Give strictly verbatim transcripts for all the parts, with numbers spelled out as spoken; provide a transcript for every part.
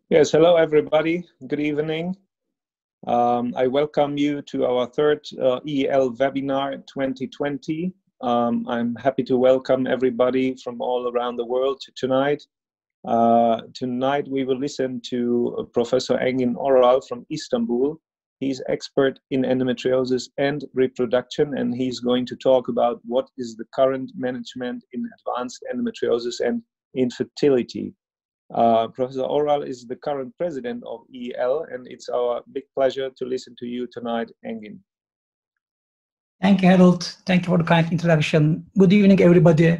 Yes, hello everybody. Good evening. Um, I welcome you to our third uh, E L webinar twenty twenty. Um, I'm happy to welcome everybody from all around the world to tonight. Uh, tonight we will listen to uh, Professor Engin Oral from Istanbul. He's expert in endometriosis and reproduction, and he's going to talk about what is the current management in advanced endometriosis and infertility. Uh, Professor Oral is the current president of E L, and it's our big pleasure to listen to you tonight, Engin. Thank you, Harold. Thank you for the kind introduction. Good evening, everybody.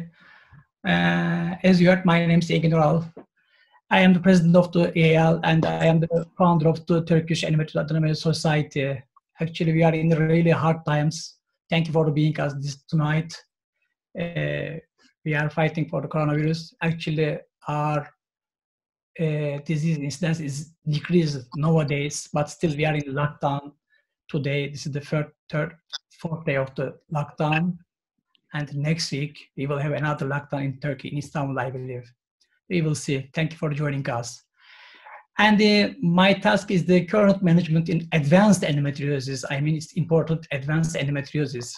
Uh, as you heard, my name is Engin Oral. I am the president of the E L, and I am the founder of the Turkish Endometriosis Society. Actually, we are in really hard times. Thank you for being us this tonight. Uh, we are fighting for the coronavirus. Actually, our Uh, disease incidence is decreased nowadays, but still we are in lockdown today. This is the third, third, fourth day of the lockdown, and next week we will have another lockdown in Turkey, in Istanbul, I believe. We will see. Thank you for joining us. And uh, my task is the current management in advanced endometriosis. I mean, it's important, advanced endometriosis.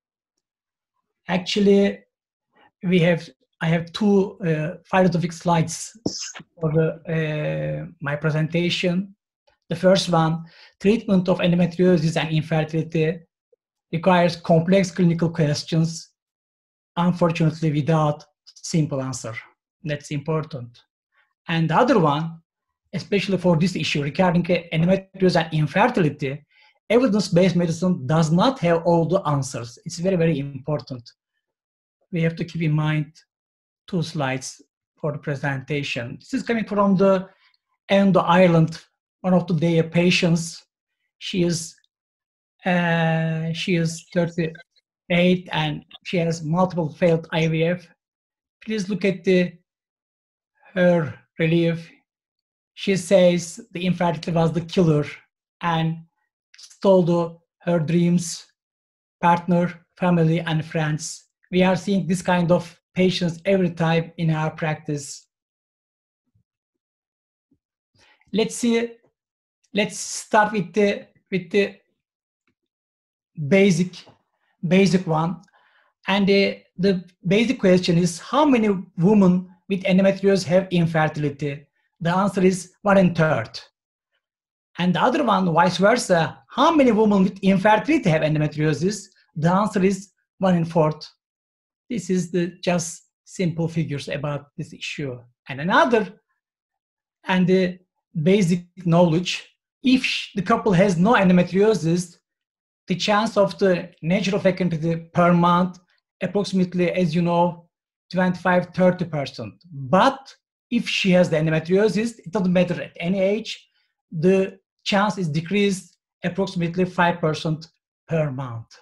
Actually, we have I have two uh, philosophic slides for the, uh, my presentation. The first one, treatment of endometriosis and infertility requires complex clinical questions, unfortunately without simple answer. That's important. And the other one, especially for this issue regarding endometriosis and infertility, evidence-based medicine does not have all the answers. It's very, very important. We have to keep in mind two slides for the presentation. This is coming from the Endo Ireland, one of the their patients. She is uh, she is thirty-eight and she has multiple failed I V F. Please look at the her relief. She says the infertility was the killer and stole the, her dreams, partner, family, and friends. We are seeing this kind of patients every time in our practice. Let's see, let's start with the with the basic basic one. And the, the basic question is, how many women with endometriosis have infertility? The answer is one in third. And the other one, vice versa, how many women with infertility have endometriosis? The answer is one in fourth. This is the just simple figures about this issue. And another, and the basic knowledge, if the couple has no endometriosis, the chance of the natural fertility per month, approximately, as you know, twenty-five to thirty percent. But if she has the endometriosis, it doesn't matter at any age, the chance is decreased approximately five percent per month.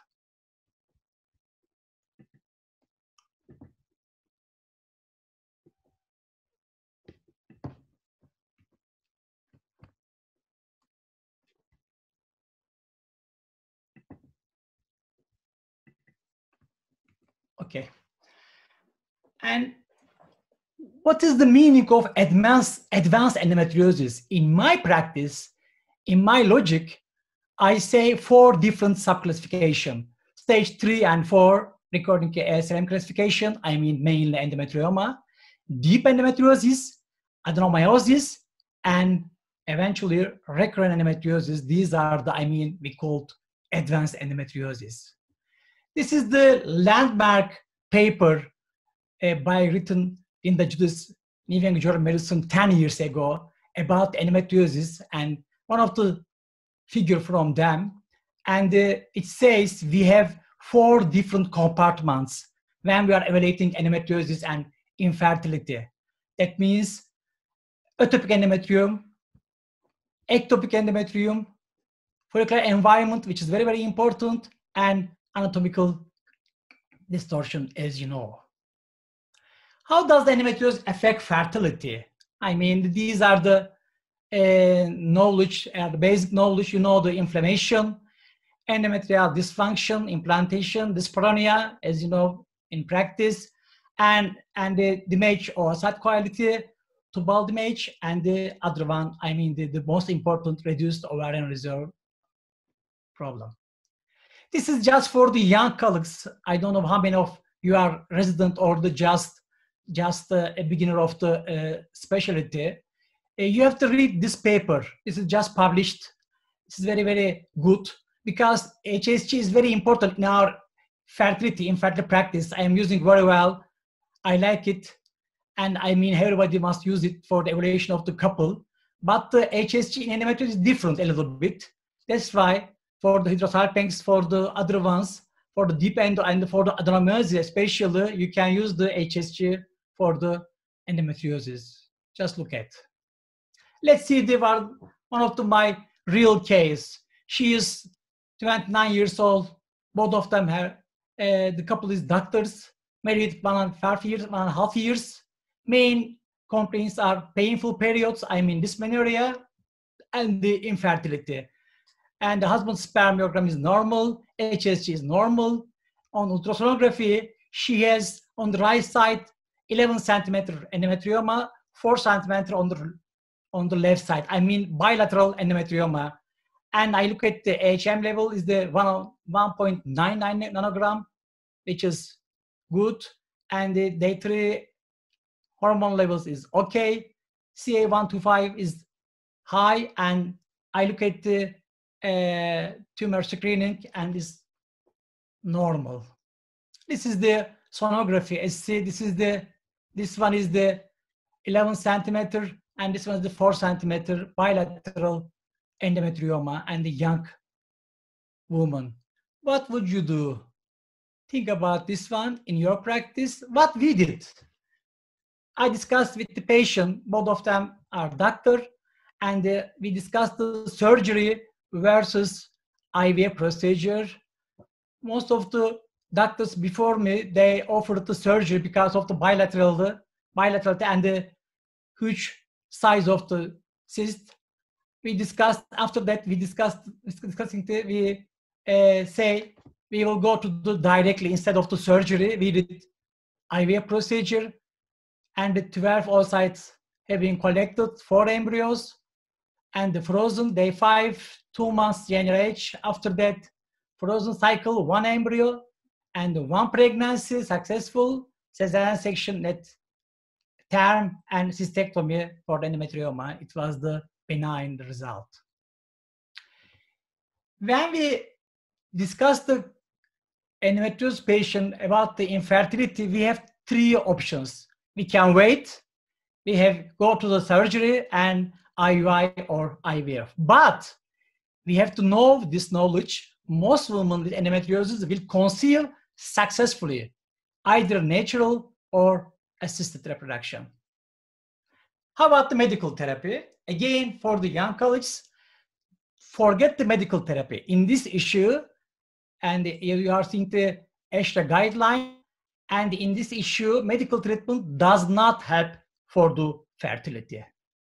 Okay. And what is the meaning of advanced, advanced endometriosis? In my practice, in my logic, I say four different subclassification. Stage three and four, according to A S R M classification, I mean mainly endometrioma, deep endometriosis, adenomyosis, and eventually recurrent endometriosis. These are the, I mean, we called advanced endometriosis. This is the landmark paper uh, by written in the Judas New England Journal of Medicine ten years ago about endometriosis, and one of the figure from them. And uh, it says we have four different compartments when we are evaluating endometriosis and infertility. That means atopic endometrium, ectopic endometrium, follicular environment, which is very, very important, and anatomical distortion, as you know. How does the endometriosis affect fertility? I mean, these are the uh, knowledge, uh, the basic knowledge. You know, the inflammation, endometrial dysfunction, implantation, dyspareunia, as you know in practice, and, and the, the image or site quality, tubal damage, and the other one, I mean the, the most important, reduced ovarian reserve problem. This is just for the young colleagues. I don't know how many of you are resident or the just, just uh, a beginner of the uh, specialty. Uh, you have to read this paper. This is just published. This is very, very good because H S G is very important in our fertility, infertility practice. I am using very well. I like it. And I mean, everybody must use it for the evaluation of the couple. But the H S G in endometriosis is different a little bit. That's why for the hydrosalpinx, for the other ones, for the deep endo and for the adenomyosis especially, you can use the H S G for the endometriosis. Just look at. Let's see the one of the, my real case. She is twenty-nine years old. Both of them have, uh, the couple is doctors, married one and a half years, one and a half years. Main complaints are painful periods, I mean dysmenorrhea, and the infertility. And the husband's spermiogram is normal, H S G is normal. On ultrasonography, she has on the right side eleven centimeter endometrioma, four centimeter on the on the left side. I mean bilateral endometrioma. And I look at the A H M level is the one point nine nine nanogram, which is good. And the day three hormone levels is okay. C A one twenty-five is high. And I look at the uh, tumor screening and is normal. This is the sonography. As see, this is the, this one is the eleven centimeter and this one is the four centimeter bilateral endometrioma and the young woman. What would you do? Think about this one in your practice. What we did. I discussed with the patient, both of them are doctor, and uh, we discussed the surgery versus I V F procedure. Most of the doctors before me, they offered the surgery because of the bilateral, the bilateral and the huge size of the cyst. We discussed, after that, we discussed, discussing, the, we uh, say, we will go to do directly instead of the surgery. We did I V F procedure and the twelve oocytes have been collected, four embryos, and the frozen day five, two months genital age. After that, frozen cycle, one embryo, and one pregnancy successful, cesarean section at term, and cystectomy for the endometrioma. It was the benign result. When we discussed the endometriosis patient about the infertility, we have three options. We can wait, we have go to the surgery and I U I or I V F. But we have to know this knowledge. Most women with endometriosis will conceive successfully, either natural or assisted reproduction. How about the medical therapy? Again, for the young colleagues, forget the medical therapy. In this issue, and you are seeing the ESHRE guideline, and in this issue, medical treatment does not help for the fertility.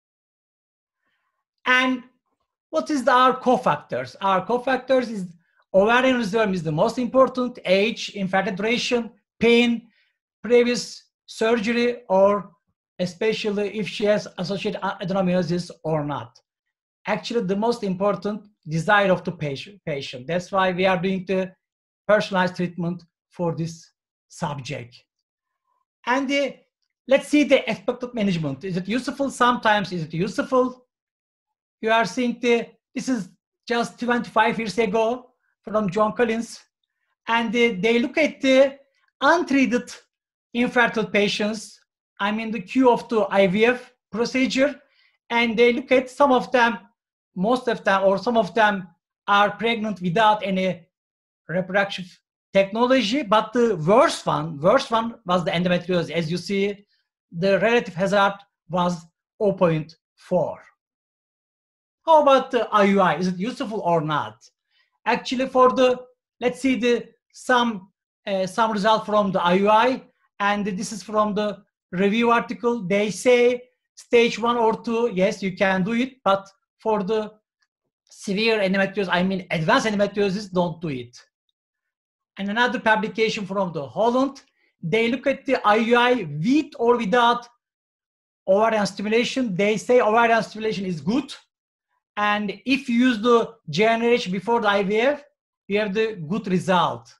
And what is the, our cofactors? Our cofactors is ovarian reserve is the most important, age, infertility duration, pain, previous surgery, or especially if she has associated adenomyosis or not. Actually, the most important desire of the patient. patient. That's why we are doing the personalized treatment for this subject. And the, let's see the aspect of management. Is it useful? Sometimes is it useful? You are seeing the, this is just twenty-five years ago from John Collins. And they, they look at the untreated infertile patients. I'm in the queue of the I V F procedure. And they look at some of them, most of them, or some of them are pregnant without any reproductive technology, but the worst one, worst one was the endometriosis. As you see, the relative hazard was zero point four. How about the I U I? Is it useful or not? Actually, for the, let's see the some uh, some result from the I U I, and this is from the review article. They say stage one or two, yes, you can do it, but for the severe endometriosis, I mean advanced endometriosis, don't do it. And another publication from the Holland, they look at the I U I with or without ovarian stimulation. They say ovarian stimulation is good. And if you use the G n R H before the I V F, you have the good result.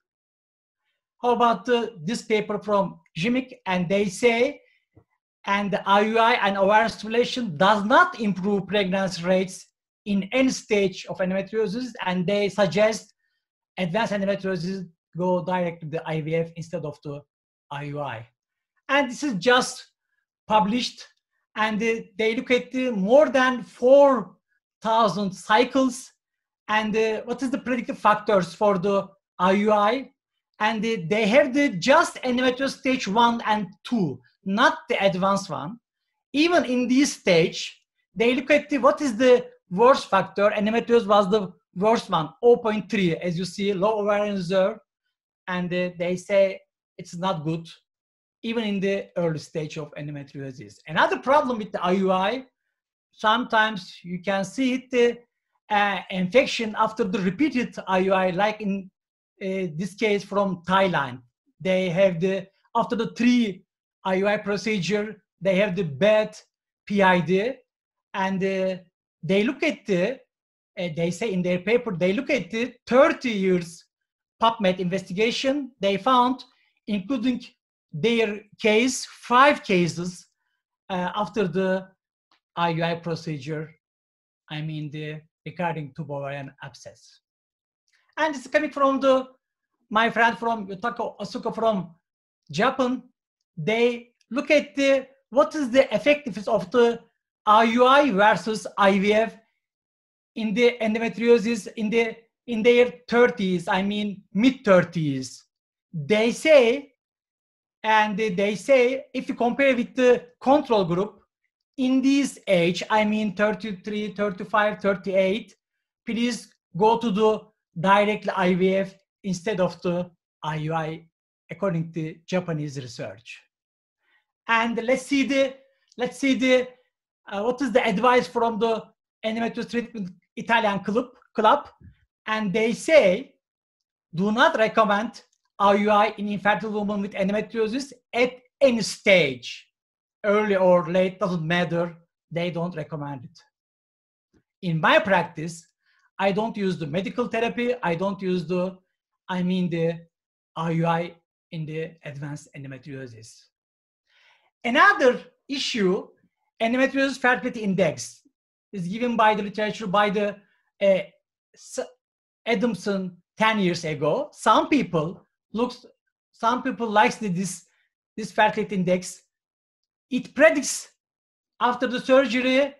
How about the, this paper from Jimik? And they say, and the I U I and ovarian stimulation does not improve pregnancy rates in any stage of endometriosis, and they suggest advanced endometriosis go direct to the I V F instead of the I U I. And this is just published, and they, they look at the more than four thousand cycles, and uh, what is the predictive factors for the I U I, and they, they have the just endometriosis stage one and two, not the advanced one. Even in this stage, they look at the, what is the worst factor. Endometriosis was the worst one, zero point three, as you see, low ovarian reserve, and uh, they say it's not good, even in the early stage of endometriosis. Another problem with the I U I, sometimes you can see it, the uh, infection after the repeated I U I, like in uh, this case from Thailand. They have the, after the three I U I procedure, they have the bad P I D, and uh, they look at the, uh, they say in their paper, they look at the thirty years PubMed investigation. They found, including their case, five cases uh, after the I U I procedure, I mean the recurring tubovarian abscess. And it's coming from the, my friend from Yutaka Asuka from Japan. They look at the, what is the effectiveness of the I U I versus I V F in the endometriosis in the in their thirties, I mean mid thirties. They say, and they say, if you compare with the control group, in this age, I mean thirty-three, thirty-five, thirty-eight, please go to the direct I V F instead of the I U I, according to Japanese research. And let's see the, let's see the, uh, what is the advice from the endometriosis treatment Italian club, club, and they say, do not recommend I U I in infertile women with endometriosis at any stage. Early or late, doesn't matter, they don't recommend it. In my practice, I don't use the medical therapy, I don't use the, I mean the I U I in the advanced endometriosis. Another issue, endometriosis fertility index, is given by the literature by the uh, Adamson ten years ago. Some people looks, some people likes this, this fertility index. It predicts after the surgery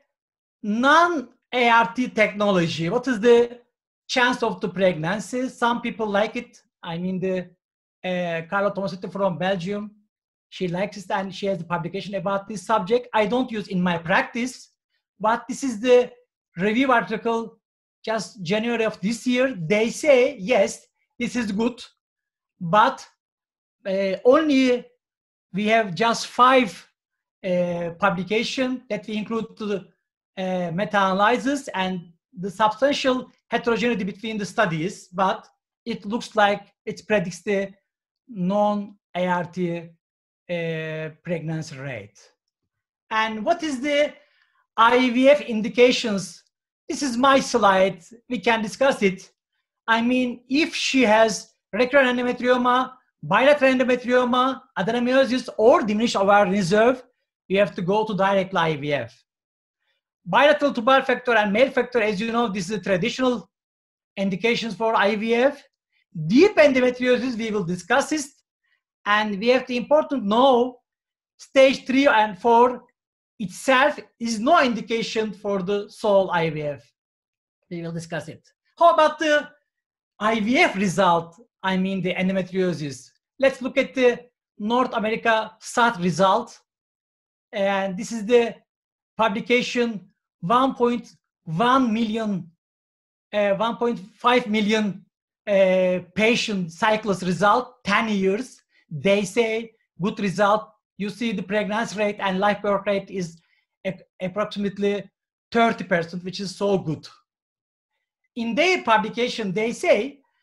non-A R T technology. What is the chance of the pregnancy? Some people like it. I mean, the uh, Carla Tomasetti from Belgium, she likes it and she has a publication about this subject. I don't use in my practice, but this is the review article just January of this year. They say, yes, this is good, but uh, only we have just five Uh, publication that we include to the uh, meta-analysis and the substantial heterogeneity between the studies, but it looks like it predicts the non-A R T uh, pregnancy rate. And what is the I V F indications? This is my slide, we can discuss it. I mean, if she has recurrent endometrioma, bilateral endometrioma, adenomyosis, or diminished ovarian reserve, you have to go to direct I V F. Bilateral tubal factor and male factor, as you know, this is the traditional indications for I V F. Deep endometriosis, we will discuss this. And we have to important know stage three and four itself is no indication for the sole I V F. We will discuss it. How about the I V F result? I mean the endometriosis. Let's look at the North America S A T result. And this is the publication, one point one million, uh, one point five million uh, patient cycles result, ten years. They say good result. You see the pregnancy rate and life birth rate is approximately thirty percent, which is so good. In their publication, they say,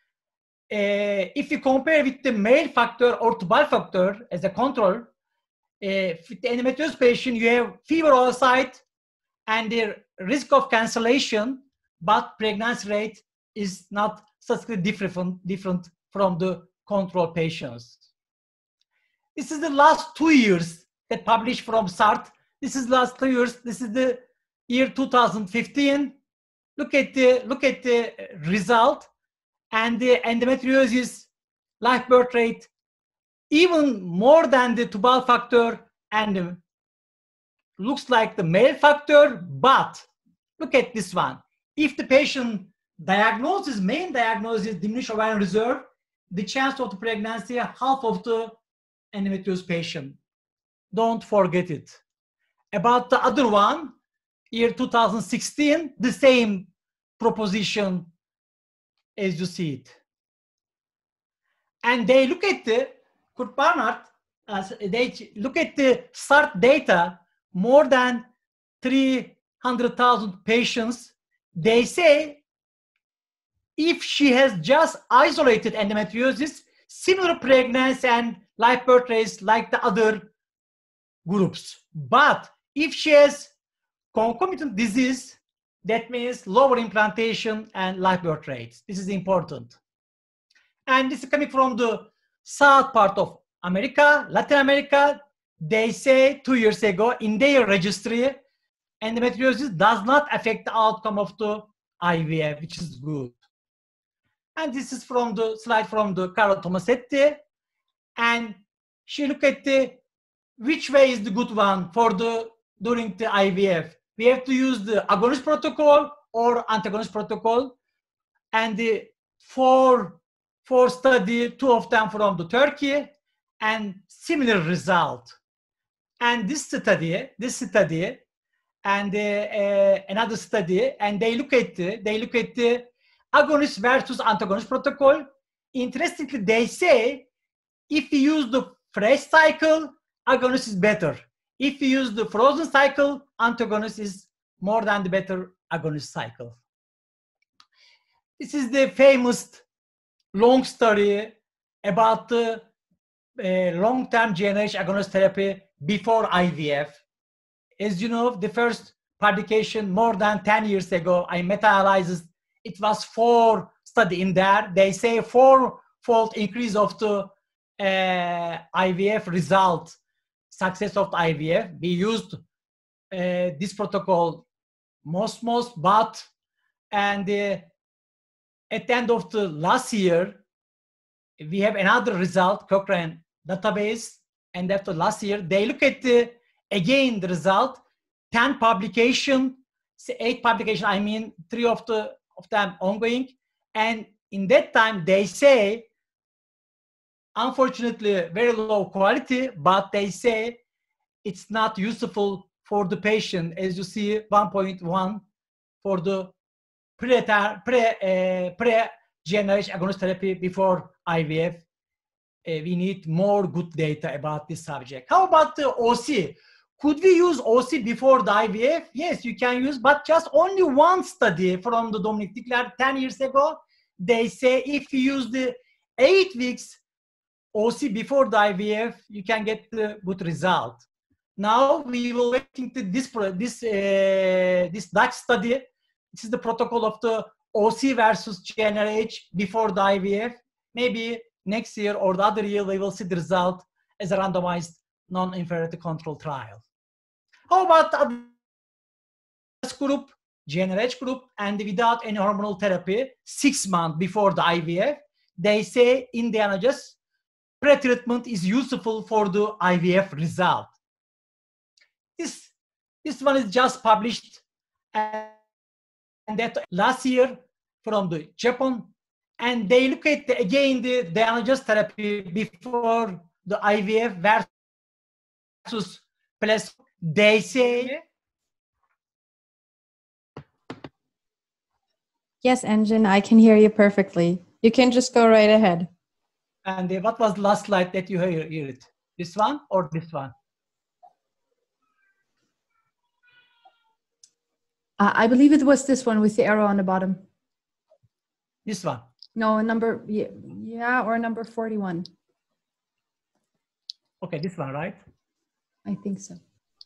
uh, if you compare with the male factor or tubal factor as a control, uh, with the endometriosis patient, you have fever oocyte and the risk of cancellation, but pregnancy rate is not statistically different from, different from the control patients. This is the last two years that published from S A R T. This is last two years. This is the year two thousand fifteen. Look at the look at the result, and the endometriosis live birth rate even more than the tubal factor, and looks like the male factor. But look at this one. If the patient diagnosis, main diagnosis, diminished ovarian reserve, the chance of the pregnancy half of the endometriosis patient. Don't forget it. About the other one, year two thousand sixteen, the same proposition as you see it. And they look at the Kurt Barnard, uh, they look at the S A R T data, more than three hundred thousand patients. They say if she has just isolated endometriosis, similar pregnancy and live birth rates like the other groups. But if she has concomitant disease, that means lower implantation and live birth rates. This is important. And this is coming from the south part of America, Latin America. They say two years ago in their registry, endometriosis does not affect the outcome of the I V F, which is good. And this is from the slide from the Carol Tomasetti. And she looked at the which way is the good one for the during the I V F. We have to use the agonist protocol or antagonist protocol. And the four, four study, two of them from the Turkey, and similar result. And this study, this study, and uh, uh, another study, and they look at the, they look at the agonist versus antagonist protocol. Interestingly, they say if you use the fresh cycle, agonist is better. If you use the frozen cycle, antagonist is more than the better agonist cycle. This is the famous long study about the uh, long-term G n R H agonist therapy before I V F. As you know, the first publication more than ten years ago, I meta-analyzed. It was four study in there. They say four-fold increase of the uh, I V F result, success of the I V F. We used uh, this protocol most, most, but, and uh, at the end of the last year, we have another result, Cochrane database, and after last year, they look at the, again the result, ten publication, eight publication, I mean, three of the of them ongoing, and in that time they say, unfortunately, very low quality, but they say it's not useful for the patient, as you see, one point one for the pre pre uh, pre G n R H agonist therapy before I V F. Uh, we need more good data about this subject. How about the O C? Could we use O C before the I V F? Yes, you can use, but just only one study from the Dominic Dickler ten years ago. They say if you use the eight weeks O C before the I V F, you can get the good result. Now we will waiting to this this uh, this Dutch study. This is the protocol of the O C versus G n R H before the I V F. Maybe next year or the other year we will see the result as a randomized non-inferiority control trial. How about the other group, G n R H group, and without any hormonal therapy, six months before the I V F? They say in the analysis, pre-treatment is useful for the I V F result. This, this one is just published and that last year from the Japan, and they look at the, again the, the analogous therapy before the I V F versus placebo. They say. Yes, Engin, I can hear you perfectly. You can just go right ahead. And uh, what was the last slide that you heard? It? This one or this one? Uh, I believe it was this one with the arrow on the bottom. This one? No, number, yeah, yeah or number forty-one. Okay, this one, right? I think so.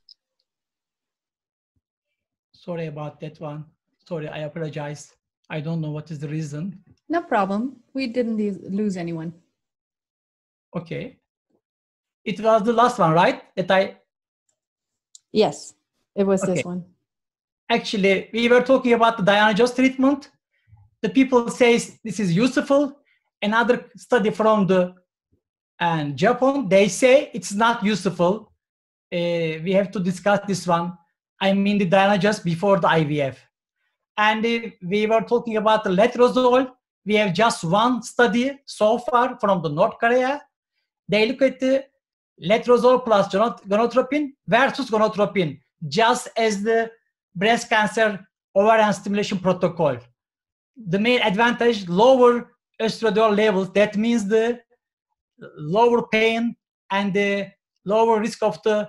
Sorry about that one. Sorry, I apologize. I don't know what is the reason. No problem. We didn't lose anyone. Okay. It was the last one, right? That I... Yes, it was Okay. this one. Actually, we were talking about the Diana-Joss treatment. The people say this is useful. Another study from the and Japan, they say it's not useful. Uh, we have to discuss this one. I mean the Diana-Joss before the I V F. And uh, we were talking about the letrozole. We have just one study so far from the North Korea. They look at the letrozole plus gonadotropin versus gonadotropin, just as the breast cancer ovarian stimulation protocol. The main advantage, lower estradiol levels. That means the lower pain and the lower risk of the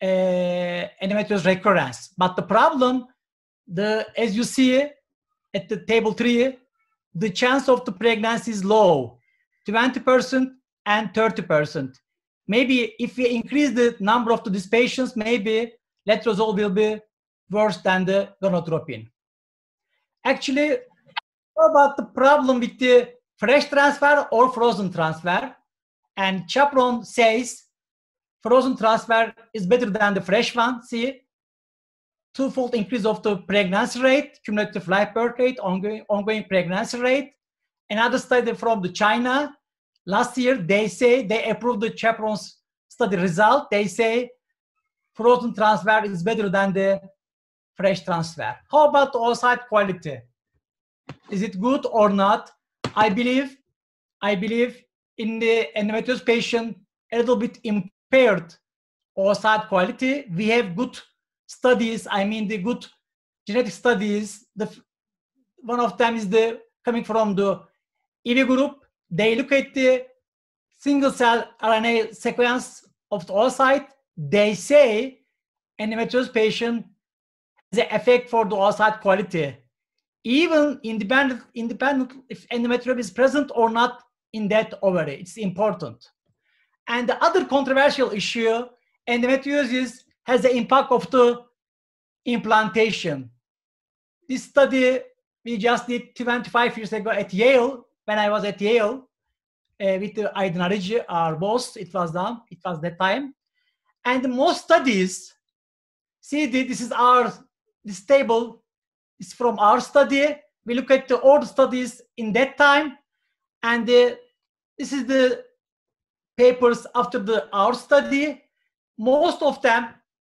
uh, endometriosis recurrence. But the problem, the as you see at the table three, the chance of the pregnancy is low, twenty percent and thirty percent. Maybe if we increase the number of these patients, maybe letrozole will be worse than the gonadotropin. Actually, what about the problem with the fresh transfer or frozen transfer? And Chaperon says frozen transfer is better than the fresh one. See, twofold increase of the pregnancy rate, cumulative live birth rate, ongoing, ongoing pregnancy rate. Another study from the China, last year, they say they approved the Chaperon's study result. They say frozen transfer is better than the fresh transfer. How about the oocyte quality? Is it good or not? I believe, I believe in the endometriosis patient, a little bit impaired oocyte quality. We have good studies, I mean the good genetic studies. The, one of them is the coming from the E V group. They look at the single cell R N A sequence of the oocyte. They say endometriosis patient has an effect for the oocyte quality. Even independent, independent if endometrium is present or not in that ovary, it's important. And the other controversial issue, endometriosis has the impact of the implantation. This study we just did twenty-five years ago at Yale, when I was at Yale, uh, with the Aydın Arıcı, our boss, it was done, it was that time. And most studies, see this is our, this table is from our study. We look at the old studies in that time, and uh, this is the papers after the our study. Most of them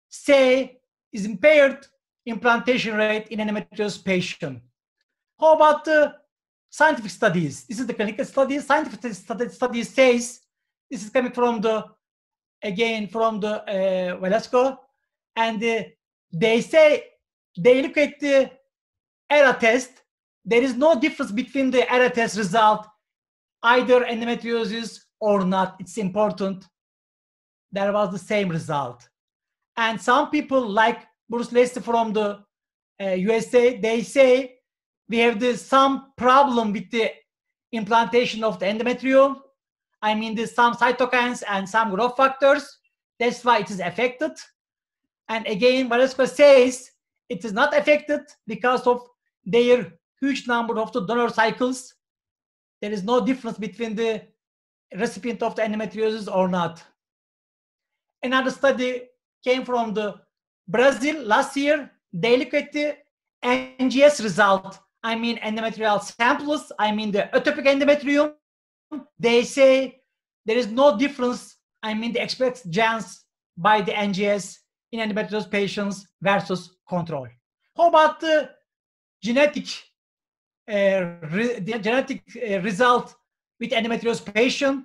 say is impaired implantation rate in endometriosis patient. How about the scientific studies? This is the clinical study. Scientific study, study says, this is coming from the, again, from the uh, Velasco, and uh, they say, they look at the ERA test. There is no difference between the ERA test result, either endometriosis or not. It's important. There was the same result. And some people like Bruce Lacey from the uh, U S A, they say we have the, some problem with the implantation of the endometrium. I mean, there's some cytokines and some growth factors. That's why it is affected. And again, Velasco says it is not affected because of their huge number of the donor cycles. There is no difference between the recipient of the endometriosis or not. Another study came from the Brazil last year. They look at the N G S result. I mean endometrial samples. I mean the atopic endometrium. They say there is no difference. I mean the expected genes by the N G S in endometriosis patients versus control. How about the genetic uh, re the genetic uh, result with endometriosis patient?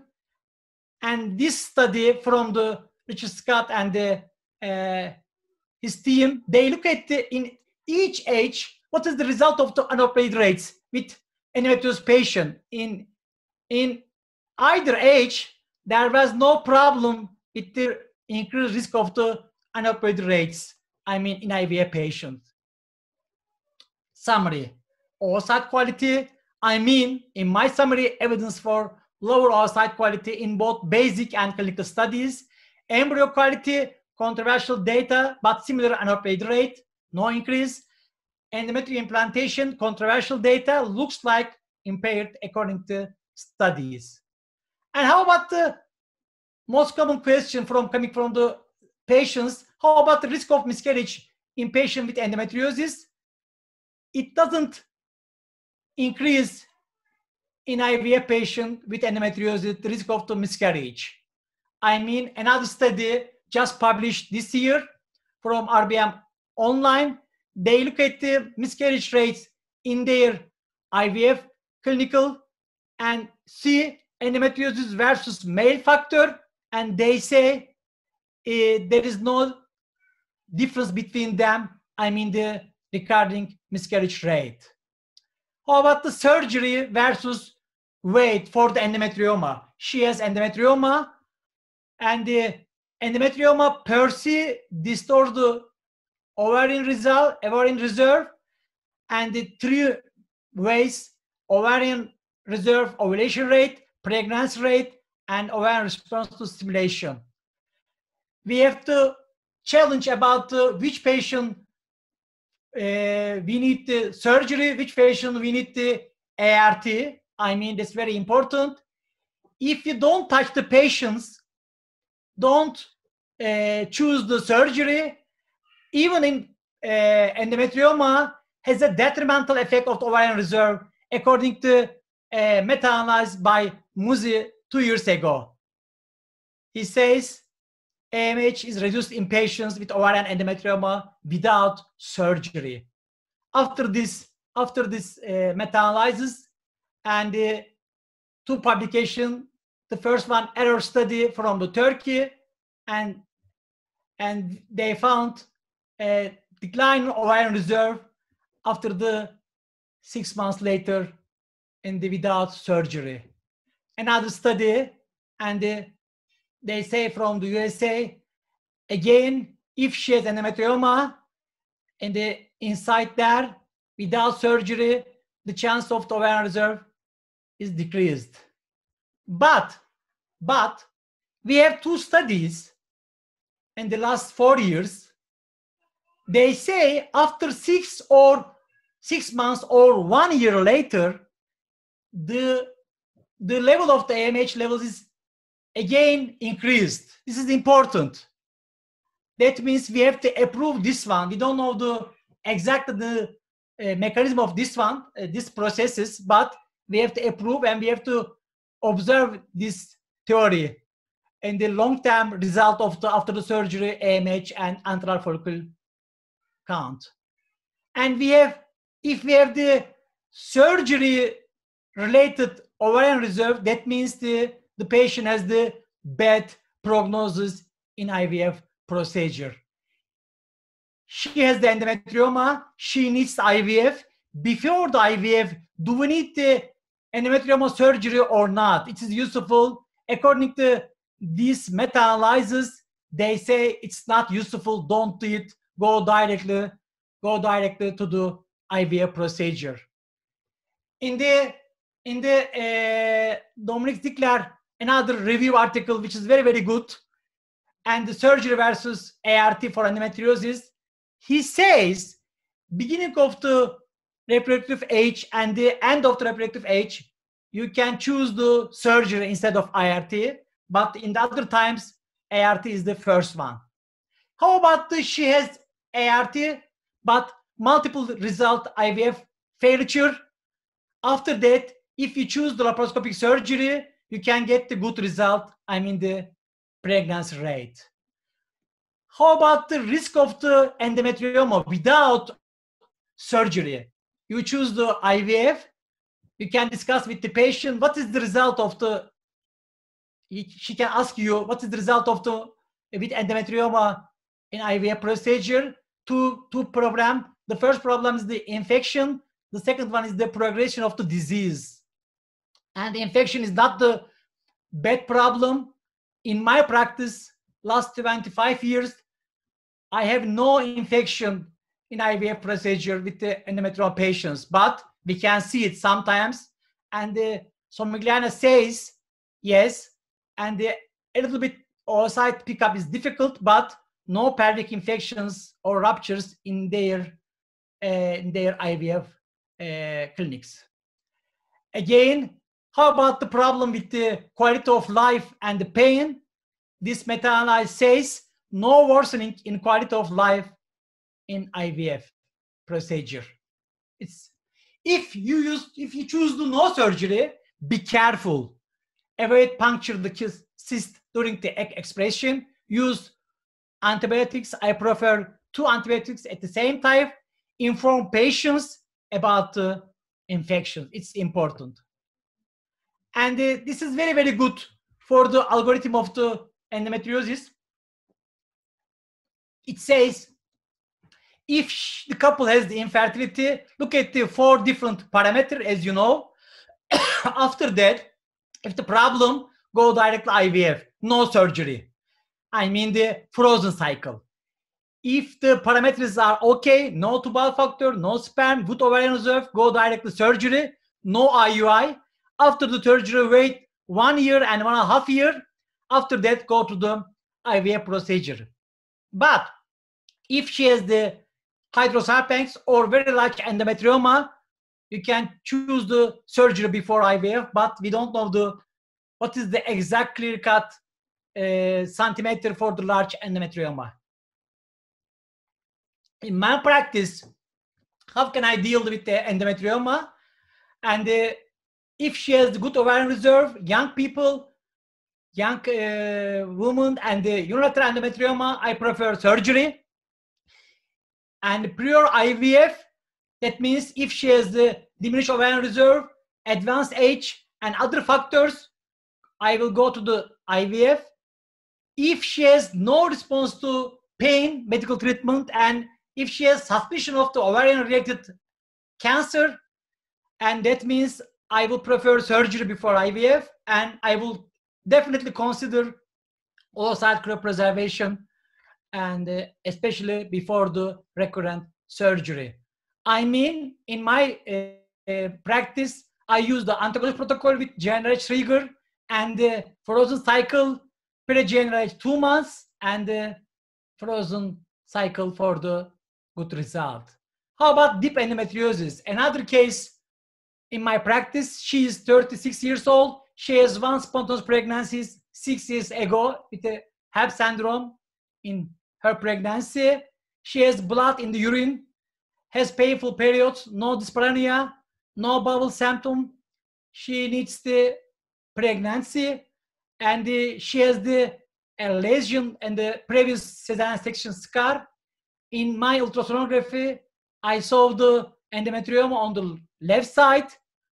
And this study from the Richard Scott and the, uh, his team, they look at the, in each age, what is the result of the aneuploidy rates with endometriosis patient. In, in either age, there was no problem with the increased risk of the aneuploidy rates, I mean in I V F patients. Summary, oocyte quality, I mean in my summary, evidence for lower oocyte quality in both basic and clinical studies. Embryo quality controversial data, but similar aneuploid rate, no increase. Endometrial implantation, controversial data, looks like impaired according to studies. And how about the most common question from coming from the patients? How about the risk of miscarriage in patients with endometriosis? It doesn't increase in I V F patient with endometriosis, the risk of the miscarriage. I mean, another study just published this year from R B M Online, they look at the miscarriage rates in their I V F clinical and see endometriosis versus male factor, and they say uh, there is no difference between them, I mean the regarding miscarriage rate. How about the surgery versus weight for the endometrioma? She has endometrioma, and the endometrioma per se distorts the ovarian reserve, ovarian reserve, and the three ways: ovarian reserve ovulation rate, pregnancy rate, and ovarian response to stimulation. We have to challenge about uh, which patient uh, we need the surgery, which patient we need the A R T. I mean, that's very important. If you don't touch the patients, don't uh, choose the surgery. Even in uh, endometrioma has a detrimental effect of the ovarian reserve, according to uh, meta-analysis by Muzi two years ago. He says A M H is reduced in patients with ovarian endometrioma without surgery. After this, after this uh, meta-analysis and uh, two publications, the first one error study from the Turkey, and and they found a decline in ovarian reserve after the six months later in the without surgery. Another study, and uh, they say from the U S A, again, if she has endometrioma and the inside there, without surgery, the chance of the ovarian reserve is decreased. But, but we have two studies in the last four years. They say after six or six months or one year later, the, the level of the A M H levels is again increased. This is important. That means we have to approve this one. We don't know the exact the uh, mechanism of this one, uh, this processes, but we have to approve and we have to observe this theory and the long-term result of the after the surgery A M H and antral follicle count. And we have, if we have the surgery related ovarian reserve, that means the, the patient has the bad prognosis in I V F procedure. She has the endometrioma, she needs I V F. Before the I V F, do we need the endometrioma surgery or not? It is useful. According to this meta-analysis, they say it's not useful, don't do it, go directly, go directly to the I V F procedure. In the, in the uh, Dominic Ziegler, another review article, which is very, very good, and the surgery versus A R T for endometriosis, he says, beginning of the reproductive age and the end of the reproductive age, you can choose the surgery instead of I R T, but in the other times, A R T is the first one. How about the, she has A R T, but multiple result I V F failure? After that, if you choose the laparoscopic surgery, you can get the good result, I mean the pregnancy rate. How about the risk of the endometrioma without surgery? You choose the I V F, you can discuss with the patient what is the result of the, she can ask you what is the result of the with endometrioma in I V F procedure. Two, two problem. The first problem is the infection. The second one is the progression of the disease. And the infection is not the bad problem. In my practice, last twenty-five years, I have no infection in I V F procedure with the endometrioma patients, but we can see it sometimes. And the Somigliana says, yes, and the, a little bit oocyte pickup is difficult, but no pelvic infections or ruptures in their, uh, in their I V F uh, clinics. Again, how about the problem with the quality of life and the pain? This meta-analysis says no worsening in quality of life in I V F procedure. It's if you use if you choose to no surgery, be careful. Avoid puncture the cyst during the expression. Use antibiotics. I prefer two antibiotics at the same time. Inform patients about the infection. It's important. And uh, this is very, very good for the algorithm of the endometriosis. It says if the couple has the infertility, look at the four different parameters, as you know. After that, if the problem, go directly I V F, no surgery. I mean the frozen cycle. If the parameters are okay, no tubal factor, no sperm, good ovarian reserve, go directly surgery, no I U I. After the surgery, wait one year and one and a half year. After that, go to the I V F procedure. But if she has the hydrosalpinx or very large endometrioma, you can choose the surgery before I V F, but we don't know the what is the exact clear cut uh, centimeter for the large endometrioma. In my practice, how can I deal with the endometrioma? And uh, if she has good ovarian reserve, young people, young uh, women, and the unilateral endometrioma, I prefer surgery. And prior I V F, that means if she has the diminished ovarian reserve, advanced age, and other factors, I will go to the I V F. If she has no response to pain, medical treatment, and if she has suspicion of the ovarian-related cancer, and that means I will prefer surgery before I V F, and I will definitely consider oocyte cryopreservation, and uh, especially before the recurrent surgery. I mean, in my uh, uh, practice, I use the antagonist protocol with G n R H trigger and the frozen cycle, pre-G n R H two months, and the frozen cycle for the good result. How about deep endometriosis? Another case in my practice, she is thirty-six years old. She has one spontaneous pregnancy six years ago with a H E B syndrome in her pregnancy. She has blood in the urine, has painful periods, no dyspareunia, no bowel symptom. She needs the pregnancy, and uh, she has the a lesion and the previous cesarean section scar. In my ultrasonography, I saw the endometrioma on the left side,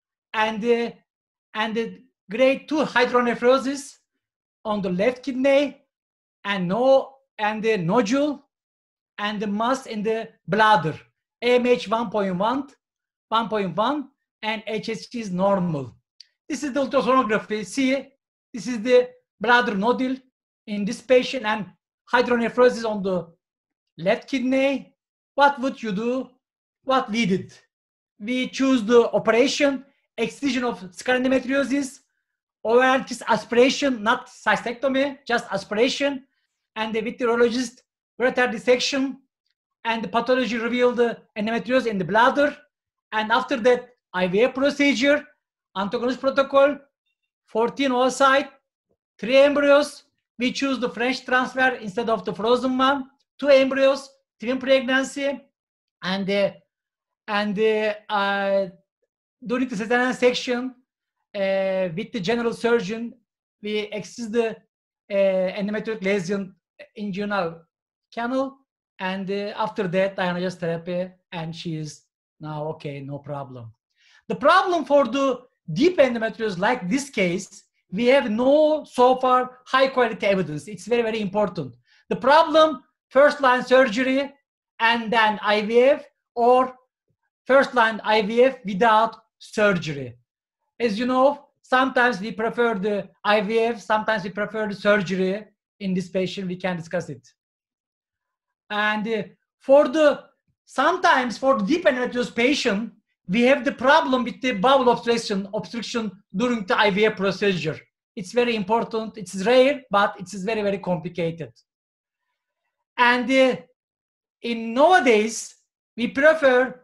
and uh, and the grade two hydronephrosis on the left kidney, and no and the nodule and the mass in the bladder. A M H one point one, one point one, and H S G is normal. This is the ultrasonography. See, this is the bladder nodule in this patient and hydronephrosis on the left kidney. What would you do? What we did? We choose the operation, excision of scar endometriosis, ovarian cyst aspiration, not cystectomy, just aspiration, and with the urologist, ureter dissection, and the pathology revealed the endometriosis in the bladder. And after that, I V F procedure, antagonist protocol, fourteen oocyte, three embryos. We choose the French transfer instead of the frozen one, two embryos, twin pregnancy, and uh, and uh, uh, during the cesarean section, uh, with the general surgeon, we excise the uh, endometriotic lesion inguinal canal, and uh, after that, ionogenesis therapy, and she is now okay, no problem. The problem for the deep endometriosis, like this case, we have no so far high quality evidence. It's very, very important. The problem, first line surgery and then I V F, or first line I V F without surgery. As you know, sometimes we prefer the I V F, sometimes we prefer the surgery in this patient. We can discuss it. And uh, for the, sometimes for the deep endometriosis patient, we have the problem with the bowel obstruction, obstruction during the I V F procedure. It's very important. It's rare, but it's very, very complicated. And uh, in nowadays, we prefer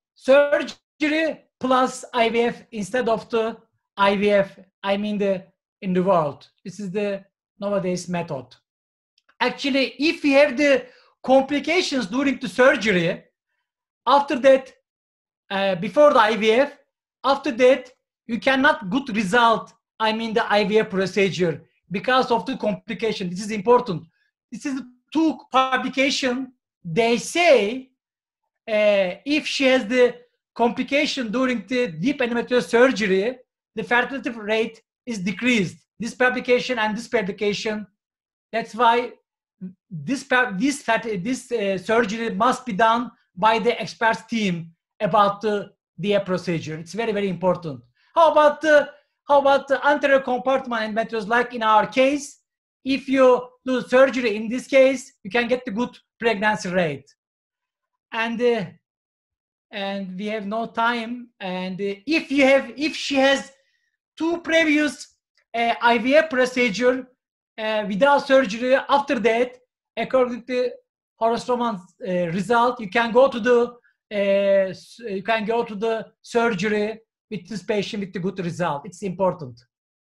surgery plus I V F instead of the I V F, I mean the in the world. This is the nowadays method. Actually, if we have the complications during the surgery, after that, uh, before the I V F, after that, you cannot good result, I mean the I V F procedure because of the complication. This is important. This is two publication. They say uh, if she has the complication during the deep endometrial surgery, the fertility rate is decreased. This publication and this publication, that's why this this this uh, surgery must be done by the experts team about the, the procedure. It's very very important. How about the how about the anterior compartment endometriosis? Like in our case, if you do surgery in this case, you can get the good pregnancy rate. And uh, and we have no time. And uh, if you have if she has two previous uh, I V F procedure uh, without surgery, after that, according to Horace Roman's uh, result, you can go to the uh, you can go to the surgery with this patient with the good result. It's important.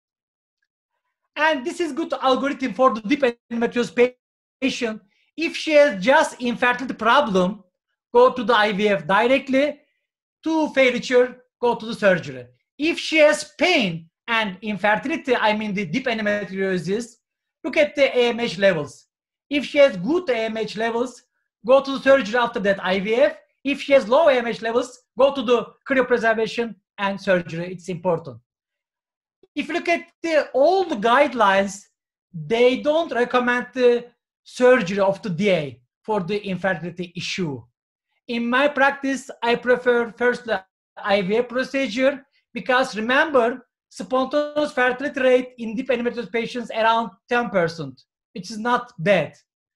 And this is good algorithm for the deep endometriosis patient. If she has just infertility problem, go to the I V F directly. To failure, go to the surgery. If she has pain and infertility, I mean the deep endometriosis, look at the A M H levels. If she has good A M H levels, go to the surgery after that I V F. If she has low A M H levels, go to the cryopreservation and surgery. It's important. If you look at the old guidelines, they don't recommend the surgery of the D A for the infertility issue. In my practice, I prefer first the I V F procedure because remember, spontaneous fertility rate in deep endometriosis patients around ten percent, which is not bad.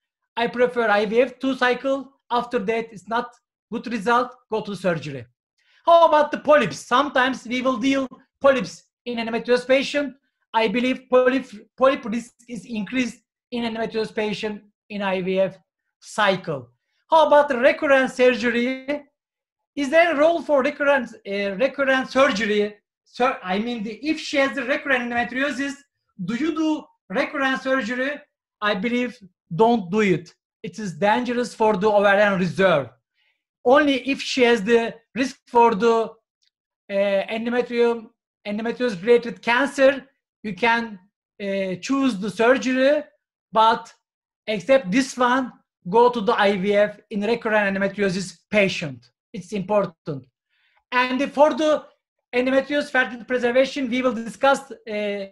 I prefer I V F two cycle. After that, it's not good result, go to surgery. How about the polyps? Sometimes we will deal polyps in endometriosis patient. I believe polyp, polyp risk is increased in endometriosis patient in I V F cycle. How about the recurrent surgery? Is there a role for recurrent, uh, recurrent surgery? So, I mean, the, if she has the recurrent endometriosis, do you do recurrent surgery? I believe don't do it. It is dangerous for the ovarian reserve. Only if she has the risk for the uh, endometrium, endometriosis related cancer, you can uh, choose the surgery, but except this one, go to the I V F in recurrent endometriosis patient. It's important. And for the endometriosis fertility preservation, we will discuss uh,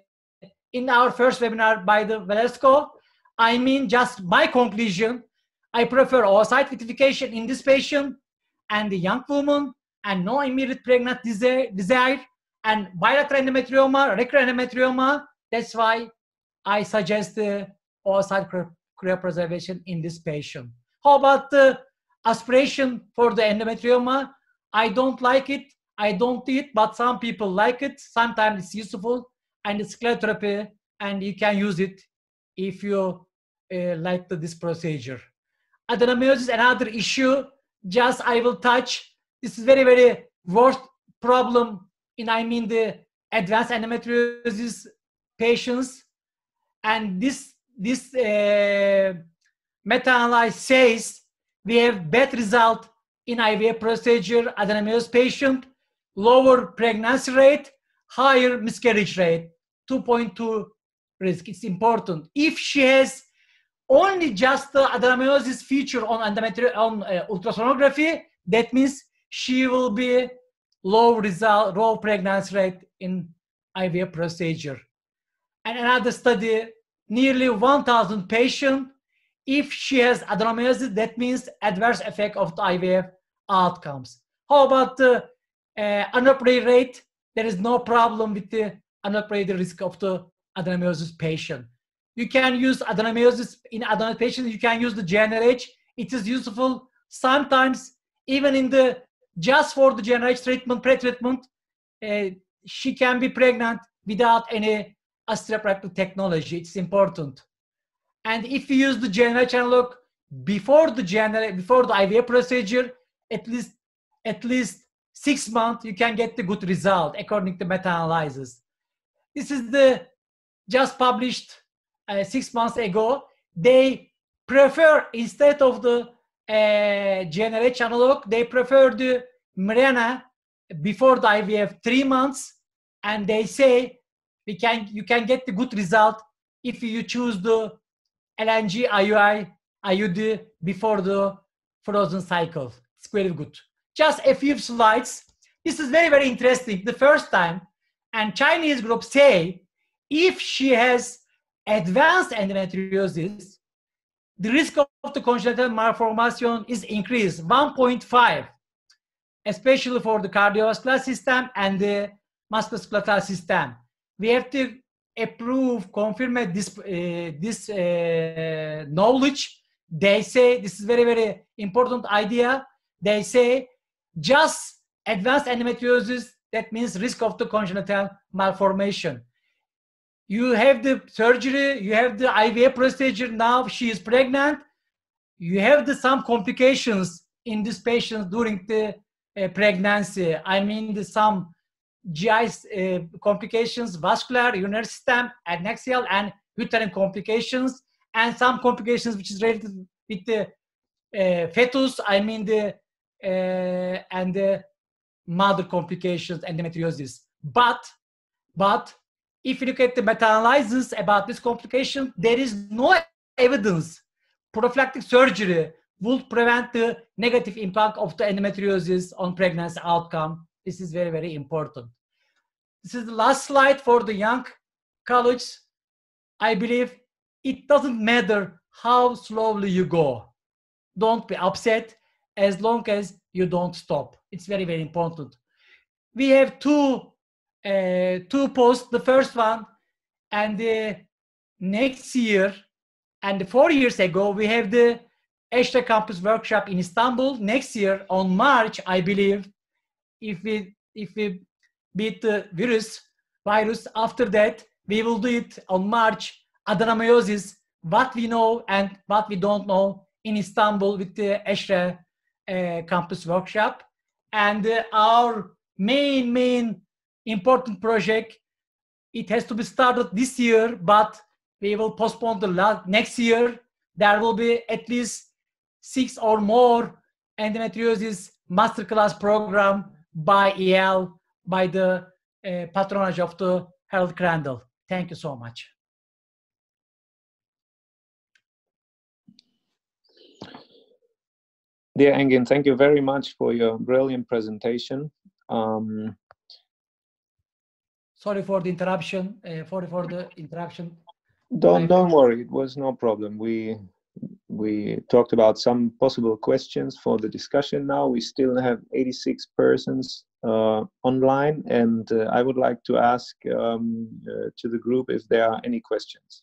in our first webinar by the Velasco. I mean, just my conclusion, I prefer oocyte vitrification in this patient and the young woman and no immediate pregnant desire, desire and bilateral endometrioma, recurrent endometrioma. That's why I suggest the oocyte cryopreservation in this patient. How about the aspiration for the endometrioma? I don't like it. I don't do it, but some people like it. Sometimes it's useful, and it's sclerotherapy, and you can use it if you uh, like the, this procedure. Adenomyosis, another issue. Just I will touch. This is very very worst problem in I mean the advanced endometriosis patients, and this this uh, meta-analysis says we have bad result in I V F procedure, adenomyosis patient, lower pregnancy rate, higher miscarriage rate, two point two risk. It's important. If she has only just the adenomyosis feature on endometrial on uh, ultrasonography, that means she will be low result, low pregnancy rate in I V F procedure. And another study, nearly one thousand patients, if she has adenomyosis, that means adverse effect of the I V F outcomes. How about the uh, unoperated rate? There is no problem with the unoperated risk of the adenomyosis patient. You can use adenomyosis in adenomyosis patients. You can use the G n R H. It is useful sometimes even in the just for the G n R H treatment, pre-treatment. Uh, she can be pregnant without any assisted reproductive technology. It's important. And if you use the G n R H analog, before the gener before the I V F procedure, at least at least six months, you can get the good result according to meta-analysis. This is the just published uh, six months ago. They prefer, instead of the uh, G N R H analog, they prefer the Mirena before the I V F three months, and they say we can you can get the good result if you choose the L N G I U I I U D before the frozen cycle. It's very good. Just a few slides. This is very, very interesting. The first time, and Chinese group say, if she has advanced endometriosis, the risk of the congenital malformation is increased one point five, especially for the cardiovascular system and the musculoskeletal system. We have to approve, confirm this, uh, this uh, knowledge. They say, this is very, very important idea. They say, just advanced endometriosis, that means risk of the congenital malformation. You have the surgery, you have the I V F procedure, now she is pregnant. You have the, some complications in this patient during the uh, pregnancy. I mean, the, some G I uh, complications, vascular, urinary system, adnexial, and uterine complications, and some complications which is related with the uh, fetus, I mean the, uh, and the mother complications, endometriosis. But, but, if you look at the meta-analysis about this complication, there is no evidence prophylactic surgery would prevent the negative impact of the endometriosis on pregnancy outcome. This is very, very important. This is the last slide for the young college. I believe it doesn't matter how slowly you go. Don't be upset as long as you don't stop. It's very, very important. We have two Uh, two posts, the first one, and the next year, and four years ago, we have the ESHRE Campus Workshop in Istanbul. Next year, on March, I believe, if we, if we beat the virus, virus, after that, we will do it on March, adenomyosis, what we know and what we don't know in Istanbul with the ESHRE uh, Campus Workshop. And uh, our main, main important project, it has to be started this year, but we will postpone the last, next year. There will be at least six or more endometriosis masterclass program by E L, by the uh, patronage of the Harold Crandall. Thank you so much. Dear Engin, thank you very much for your brilliant presentation. Um, Sorry for the interruption. Uh, sorry for the interruption. Don't don't worry. It was no problem. We we talked about some possible questions for the discussion. Now we still have eighty-six persons uh, online, and uh, I would like to ask um, uh, to the group if there are any questions.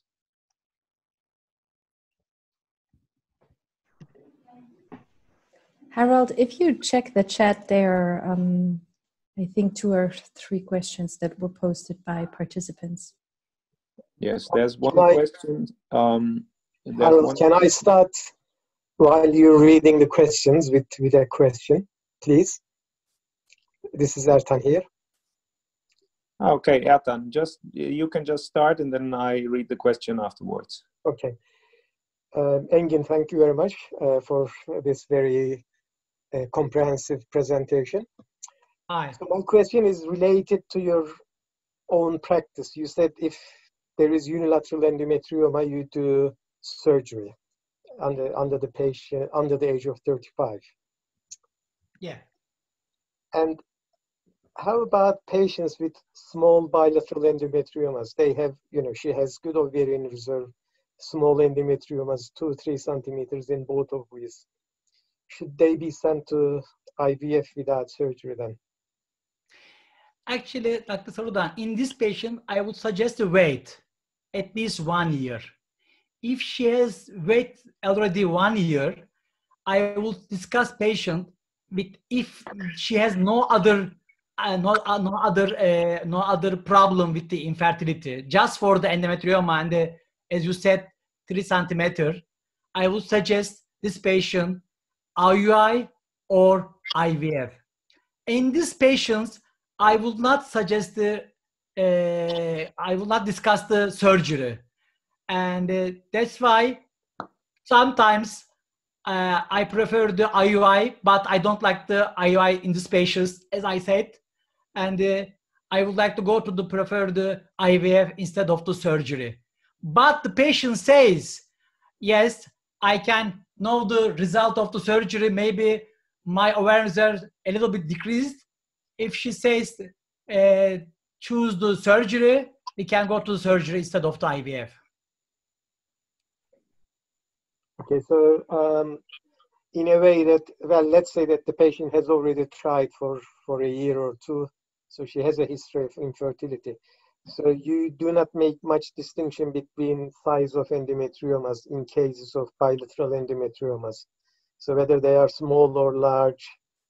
Harold, if you check the chat, there are um, I think two or three questions that were posted by participants. Yes, there's one can I, question. Um, Harold, one can I start while you're reading the questions with, with a question, please? This is Ertan here. Okay, Ertan, just, you can just start and then I read the question afterwards. Okay. Uh, Engin, thank you very much uh, for this very uh, comprehensive presentation. Hi. So my question is related to your own practice. You said if there is unilateral endometrioma, you do surgery under under the patient under the age of thirty-five. Yeah. And how about patients with small bilateral endometriomas? They have, you know, she has good ovarian reserve, small endometriomas, two, three centimeters in both ovaries. Should they be sent to I V F without surgery then? Actually, Doctor Sarudan, in this patient, I would suggest to wait at least one year. If she has wait already one year, I will discuss patient with if she has no other uh, no, uh, no other uh, no other problem with the infertility, just for the endometrioma and the, as you said, three centimeter. I would suggest this patient I U I or I V F. In these patients, I will not suggest the, uh, I will not discuss the surgery. And uh, that's why sometimes uh, I prefer the I U I, but I don't like the I U I in these patients, as I said. And uh, I would like to go to the prefer the I V F instead of the surgery. But the patient says, yes, I can know the result of the surgery. Maybe my awareness are a little bit decreased. If she says, uh, choose the surgery, we can go to the surgery instead of the I V F. Okay, so um, in a way that, well, let's say that the patient has already tried for, for a year or two, so she has a history of infertility. So you do not make much distinction between size of endometriomas in cases of bilateral endometriomas. So whether they are small or large,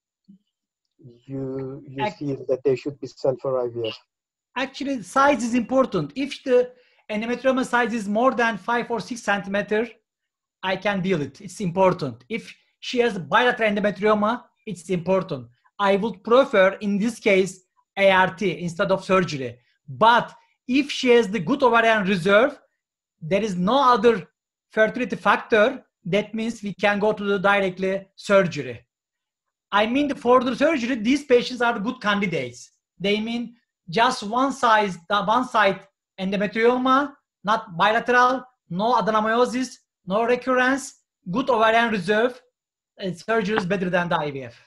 you, you feel that they should be sent for I V F. Actually, size is important. If the endometrioma size is more than five or six centimeters, I can deal it. It's important. If she has bilateral endometrioma, it's important. I would prefer, in this case, A R T instead of surgery. But if she has the good ovarian reserve, there is no other fertility factor, that means we can go to the directly surgery. I mean, for the surgery, these patients are good candidates. They mean just one size, the one side endometrioma, not bilateral, no adenomyosis, no recurrence, good ovarian reserve, and surgery is better than the I V F.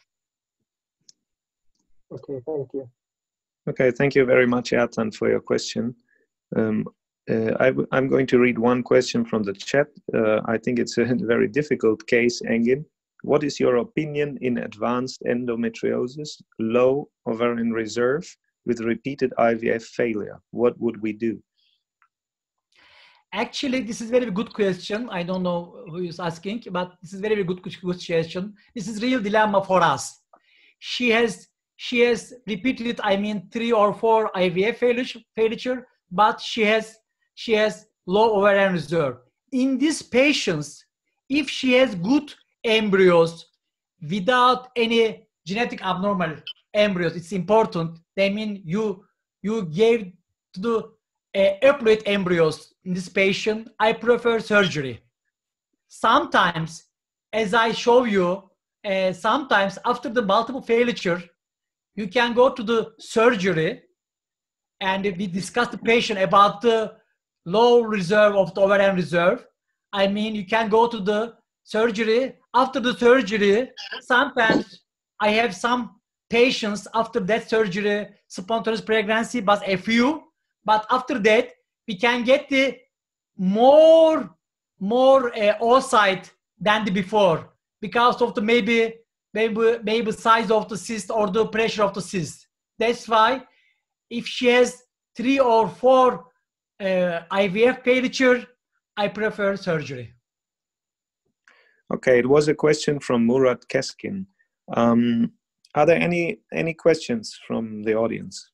Okay, thank you. Okay, thank you very much, Ertan, for your question. Um, uh, I w I'm going to read one question from the chat. Uh, I think it's a very difficult case, Engin. What is your opinion in advanced endometriosis, low ovarian reserve, with repeated I V F failure? What would we do? Actually, this is a very good question. I don't know who is asking, but this is a very good question. This is real dilemma for us. She has She has repeated, I mean, three or four I V F failure, but she has, she has low ovarian reserve. In these patients, if she has good embryos without any genetic abnormal embryos, it's important. They mean you, you gave to the uh, euploid embryos in this patient, I prefer surgery. Sometimes, as I show you, uh, sometimes after the multiple failure, you can go to the surgery and we discuss the patient about the low reserve of the ovarian reserve. I mean, you can go to the surgery. After the surgery, sometimes I have some patients after that surgery, spontaneous pregnancy, but a few. But after that, we can get the more, more uh, oocyte than the before because of the maybe Maybe, maybe size of the cyst or the pressure of the cyst. That's why if she has three or four uh, I V F failure, I prefer surgery. Okay, it was a question from Murat Keskin. Um, are there any, any questions from the audience?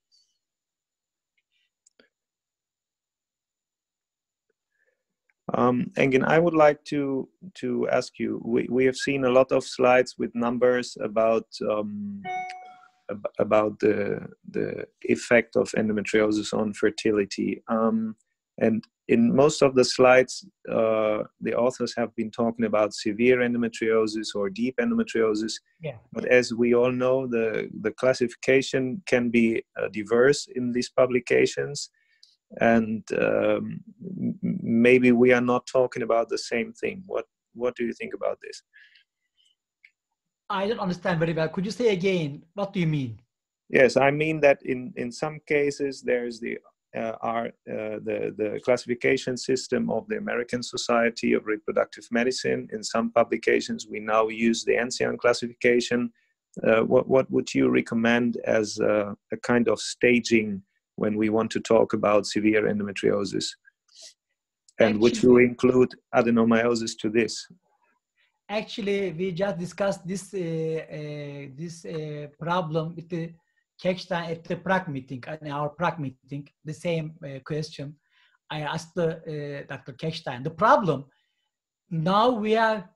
Um, Engin, I would like to to ask you. We we have seen a lot of slides with numbers about um, ab about the the effect of endometriosis on fertility, um, and in most of the slides, uh, the authors have been talking about severe endometriosis or deep endometriosis. Yeah. But as we all know, the the classification can be uh, diverse in these publications. And um, maybe we are not talking about the same thing. What what do you think about this? I don't understand very well. Could you say again? What do you mean? Yes, I mean that in in some cases there's the uh, are uh, the the classification system of the American Society of Reproductive Medicine. In some publications, we now use the ANSIAN classification. Uh, what what would you recommend as a, a kind of staging when we want to talk about severe endometriosis? And Actually, would you include adenomyosis to this? Actually, we just discussed this uh, uh, this uh, problem with the Kekstein at the Prague meeting, in our Prague meeting, the same uh, question. I asked the, uh, Doctor Kekstein. The problem, now we are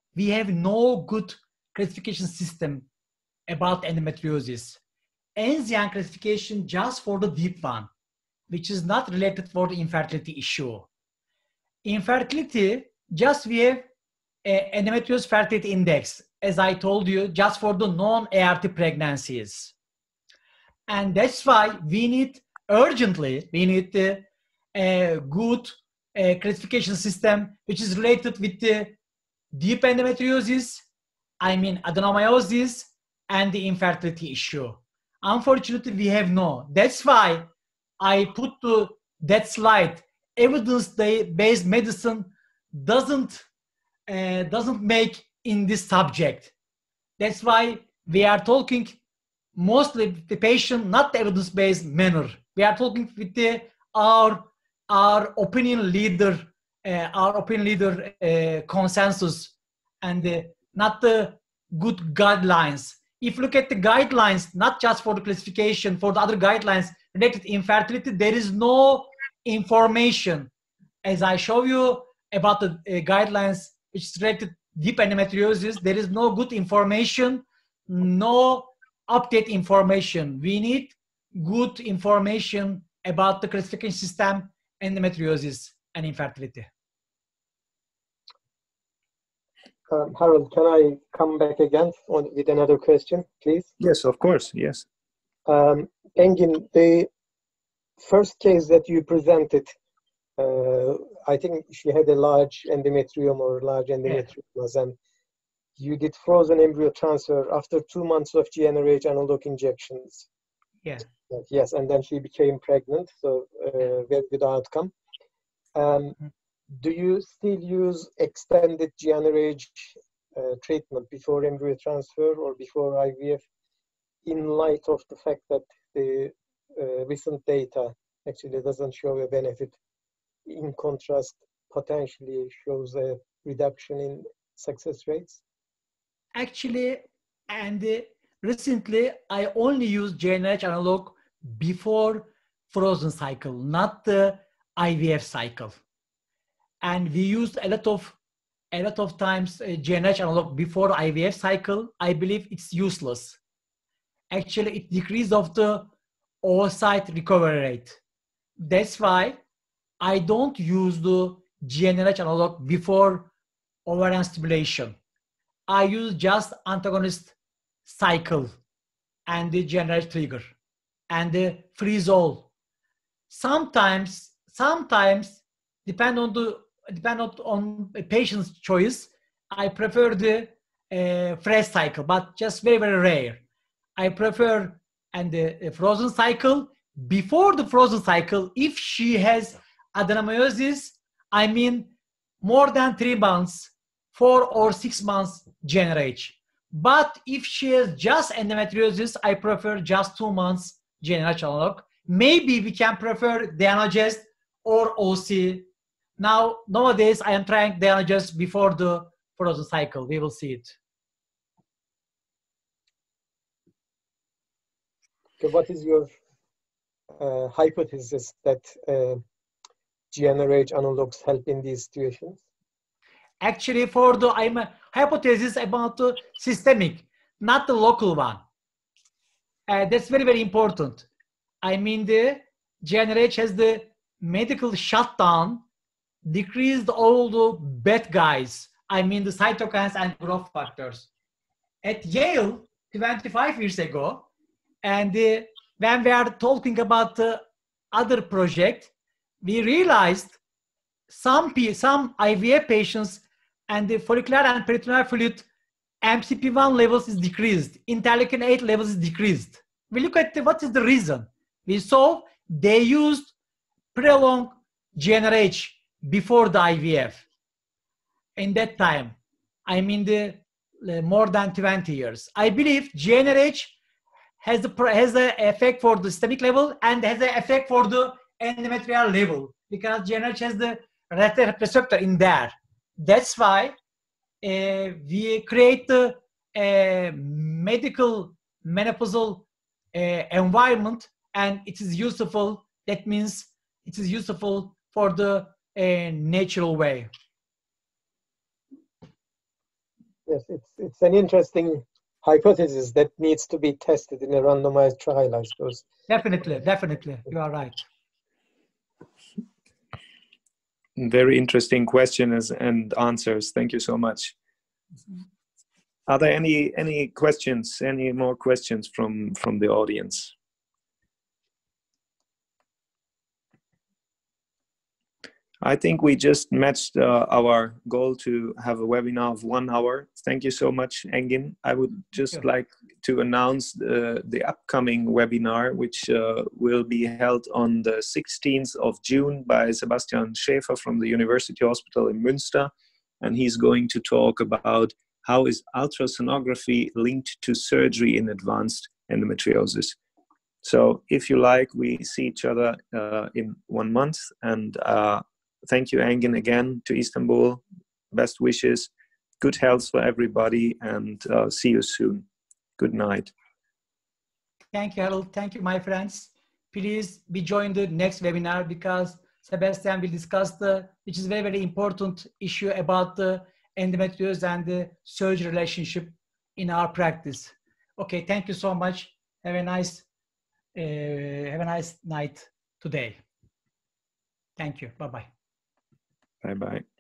we have no good classification system about endometriosis. Enzian classification just for the deep one, which is not related for the infertility issue. Infertility, just we have a endometriosis fertility index, as I told you, just for the non-A R T pregnancies. And that's why we need urgently, we need a, a good a classification system which is related with the deep endometriosis, I mean adenomyosis, and the infertility issue. Unfortunately, we have no. That's why I put to that slide, evidence-based medicine doesn't, uh, doesn't make in this subject. That's why we are talking mostly with the patient, not the evidence-based manner. We are talking with the, our, our opinion leader, uh, our opinion leader uh, consensus, and uh, not the good guidelines. If you look at the guidelines, not just for the classification, for the other guidelines related to infertility, there is no information. As I show you about the uh, guidelines which is related to deep endometriosis, there is no good information, no update information. We need good information about the classification system, endometriosis, and infertility. Um, Harold, can I come back again on, with another question, please? Yes, of course, yes. Um, Engin, the first case that you presented, uh, I think she had a large endometrium or large endometriomas, yeah. And you did frozen embryo transfer after two months of G n R H analog injections. Yeah. Yes, and then she became pregnant, so uh, very good outcome. Um, do you still use extended G n R H uh, treatment before embryo transfer or before I V F, in light of the fact that the uh, recent data actually doesn't show a benefit, in contrast potentially shows a reduction in success rates? Actually, and uh, recently I only use G n R H analog before frozen cycle, not the I V F cycle. And we used a lot of a lot of times uh, G n R H analog before I V F cycle. I believe it's useless. Actually, it decreases of the oocyte recovery rate. That's why I don't use the G n R H analog before ovarian stimulation. I use just antagonist cycle and the G n R H trigger and the freeze all. Sometimes, sometimes, depend on the depend on a patient's choice, I prefer the uh, fresh cycle, but just very, very rare. I prefer and the frozen cycle. Before the frozen cycle, if she has adenomyosis, I mean more than three months, four or six months G n R H. But if she has just endometriosis, I prefer just two months G n R H analog. Maybe we can prefer Deanogest or O C. Now, nowadays, I am trying Deanogest before the frozen cycle. We will see it. Okay, what is your uh, hypothesis that uh, G n R H analogs help in these situations? Actually, for the I'm a hypothesis about the systemic, not the local one. Uh, that's very, very important. I mean, the G n R H has the medical shutdown, decreased all the bad guys. I mean, the cytokines and growth factors. At Yale, twenty-five years ago, and uh, when we are talking about the other project, we realized some, some I V F patients and the follicular and peritoneal fluid M C P one levels is decreased, interleukin eight levels is decreased. We look at the, what is the reason. We saw they used prolonged G n R H before the I V F. In that time, I mean the, the more than twenty years. I believe G n R H has the has the effect for the systemic level and has the effect for the endometrial level, because G n R H has the receptor in there. That's why uh, we create the uh, medical menopausal uh, environment, and it is useful. That means it is useful for the uh, natural way. Yes, it's it's an interesting hypothesis that needs to be tested in a randomized trial, I suppose. Definitely, definitely, you are right. Very interesting questions and answers. Thank you so much. Are there any any questions? Any more questions from from the audience? I think we just matched uh, our goal to have a webinar of one hour. Thank you so much, Engin. I would just Sure. like to announce the, the upcoming webinar, which uh, will be held on the sixteenth of June by Sebastian Schäfer from the University Hospital in Münster. And he's going to talk about how is ultrasonography linked to surgery in advanced endometriosis. So if you like, we see each other uh, in one month. And uh, thank you, Engin, again to Istanbul. Best wishes, good health for everybody, and uh, see you soon. Good night. Thank you, Harold. Thank you, my friends. Please be joined the next webinar because Sebastian will discuss the, which is very, very important issue about the endometriosis and the surgery relationship in our practice. Okay, thank you so much. Have a nice, uh, have a nice night today. Thank you. Bye-bye. Bye-bye.